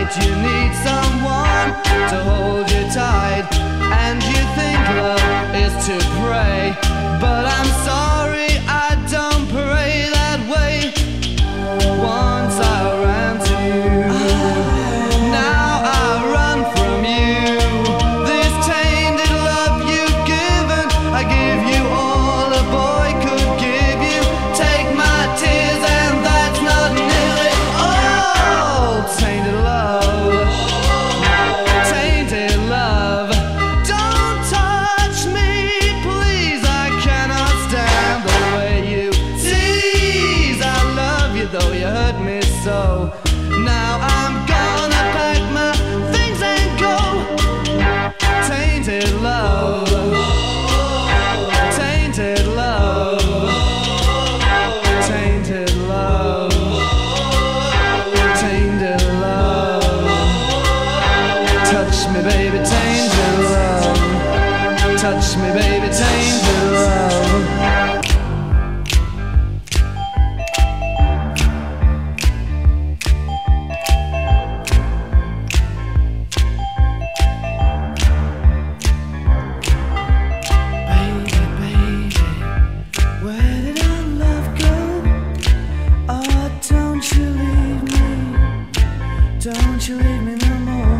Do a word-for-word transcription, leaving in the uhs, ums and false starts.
that you need someone to hold you tight, and you think love is to pray, but I'm sorry, I don't pray that way. Once I ran to you, now I run from you. This tainted love you've given, I give you all a boy could give you. Take my tears and that's not nearly all. Tainted love, tainted love. Don't touch me, please, I cannot stand the way you tease. I love you though you hurt me so. Now I'm gonna pack my things and go. Tainted love, tainted love, tainted love, tainted love. Touch me baby, tainted love. Touch me baby, tainted love. Don't you leave me no more.